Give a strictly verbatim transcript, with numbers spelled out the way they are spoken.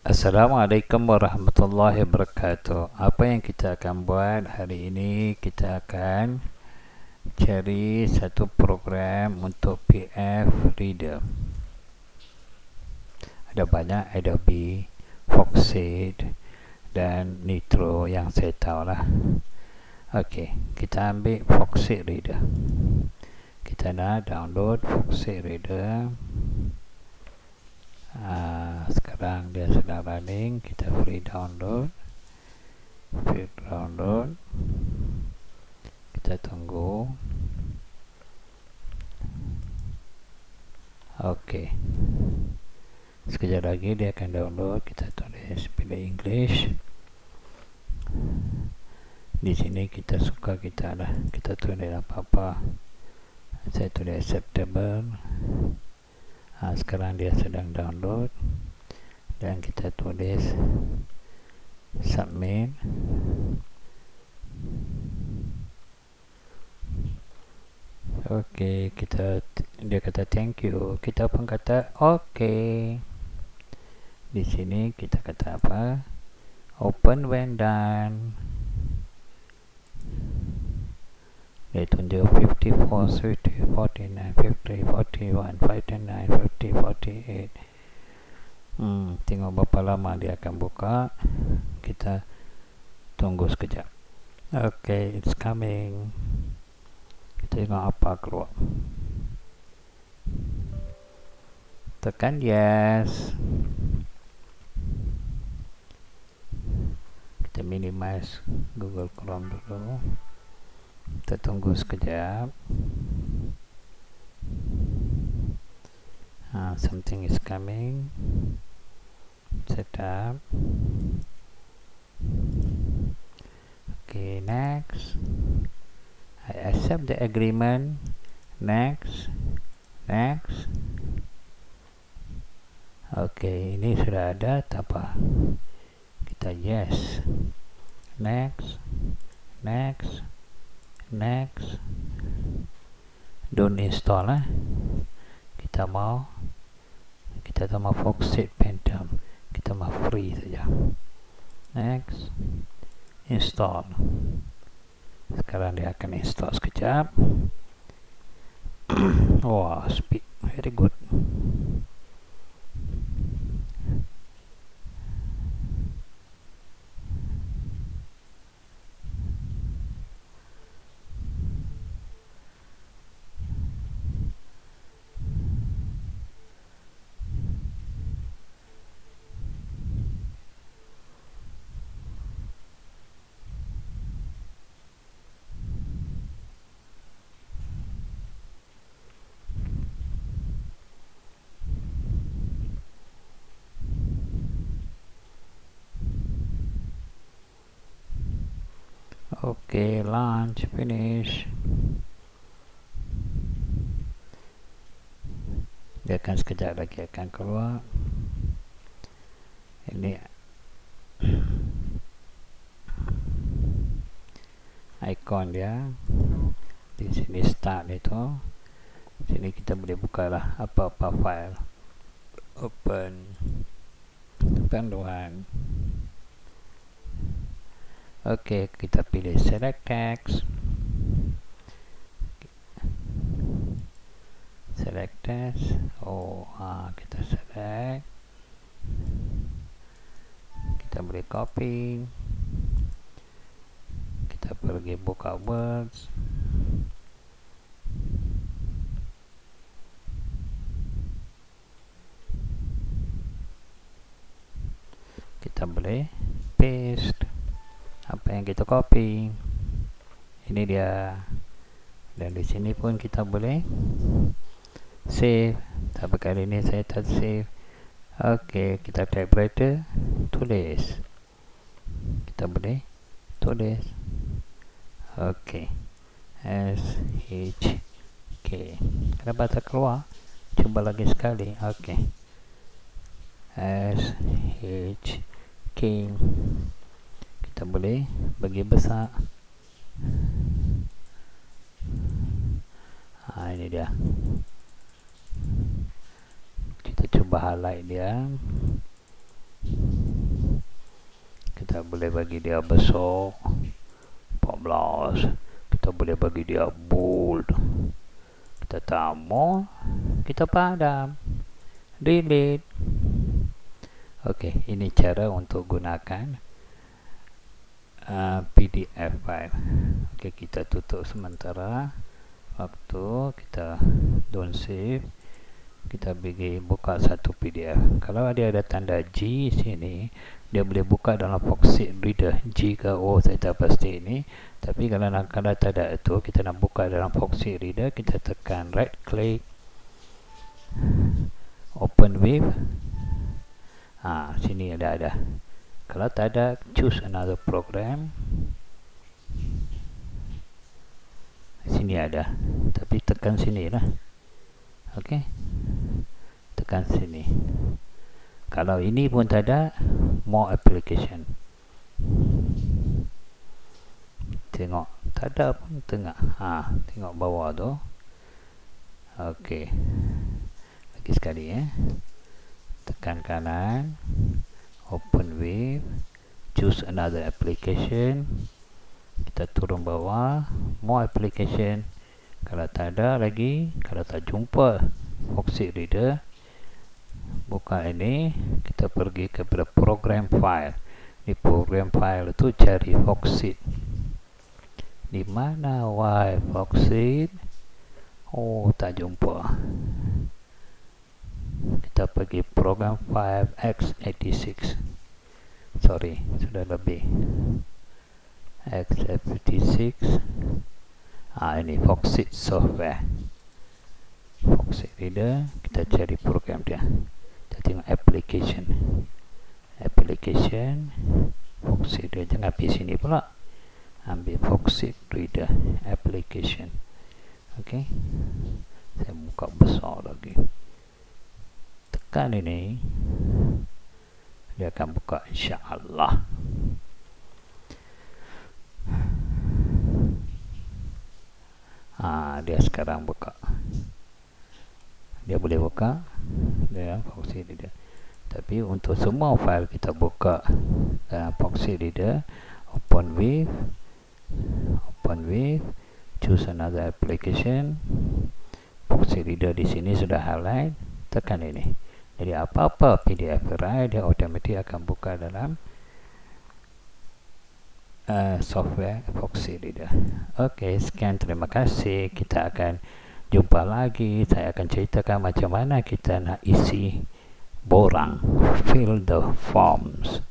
Assalamualaikum warahmatullahi wabarakatuh. Apa yang kita akan buat hari ini, kita akan cari satu program untuk P F Reader. Ada banyak, Adobe, Foxit dan Nitro yang saya tahu lah. Okey, kita ambil Foxit Reader. Kita nak download Foxit Reader. Uh, sekarang dia sedang running. Kita free download free download kita tunggu. ok, sekejap lagi dia akan download. Kita tulis pilih English. Di sini kita suka kita lah, kita tulis apa-apa. Saya tulis acceptable. Ha, sekarang dia sedang download dan kita tulis submit. ok, kita dia kata thank you, kita pun kata ok. Di sini kita kata apa, open when done. Dia tunjuk fifty-four, fifty, forty-nine, fifty, forty-one, fifty-nine, fifty, forty-eight. Hmm, tengok berapa lama dia akan buka. Kita tunggu sekejap. Ok, it's coming. Kita tengok apa keluar. Tekan yes. Kita minimize Google Chrome dulu. Kita tunggu sekejap. Uh, something is coming. Set up. Okay, next. I accept the agreement. Next. Next. Okay, ini sudah ada. Tak apa. Kita yes. Next. Next. Next. Don't install lah. Kita mau kita tak mau Foxit Pentium, kita mau free saja. Next. Install. Sekarang dia akan install sekejap. Wah, speed very good. Ok, launch, finish. Dia akan sekejap lagi akan keluar. Ini icon dia. Di sini start itu. Sini kita boleh buka lah apa-apa file. Open. Panduan. Ok, kita pilih select text. Select text. Oh, ah, kita select. Kita boleh copy. Kita pergi buka words. Kita boleh paste apa yang kita copy. Ini dia. Dan di sini pun kita boleh save. Tapi kali ini saya tak save. Ok, kita typewriter, tulis. Kita boleh tulis. Ok, S H K. Kenapa tak keluar? Cuba lagi sekali. Ok, S H K. Kita boleh bagi besar. Ha, ini dia. Kita cuba highlight dia. boleh bagi dia besar empat belas, kita boleh bagi dia bold, kita tak mau, kita padam, delete. ok, ini cara untuk gunakan uh, P D F file. ok, kita tutup sementara waktu, kita don't save, kita bagi buka satu P D F. Kalau dia ada tanda G sini, dia boleh buka dalam Foxit Reader. G ke O saya tak pasti ini, tapi kalau nak, kalau tak ada itu, kita nak buka dalam Foxit Reader, kita tekan right click, open with, ha, sini ada ada. Kalau tak ada, choose another program, sini ada, tapi tekan sini lah. ok, tekan sini. Kalau ini pun tak ada, more application, tengok tak ada pun tengah, ha, tengok bawah tu. ok, lagi sekali eh, tekan kanan, open with, choose another application, kita turun bawah, more application. Kalau tak ada lagi, kalau tak jumpa Foxit Reader, buka ini, kita pergi kepada program file. Di program file itu cari Foxit. Di mana why Foxit? Oh, tak jumpa. Kita pergi program file x eighty-six. Sorry, sudah lebih. x eighty-six. Ah, ini Foxit software. Foxit Reader, kita cari program dia. Kita tengok application. Application Foxit Reader, jangan pergi sini pula. Ambil Foxit Reader application. ok, saya buka besar lagi, tekan ini, dia akan buka insyaAllah. Ah, dia sekarang buka, dia boleh buka dalam Foxit Reader. Tapi untuk semua file kita buka dalam Foxit Reader, open with, open with, choose another application. Foxit Reader di sini sudah highlight, tekan ini. Jadi apa-apa P D F file dia automatik akan buka dalam uh, software Foxit Reader. ok, sekian, terima kasih. Kita akan jumpa lagi. Saya akan ceritakan macam mana kita nak isi borang, fill the forms.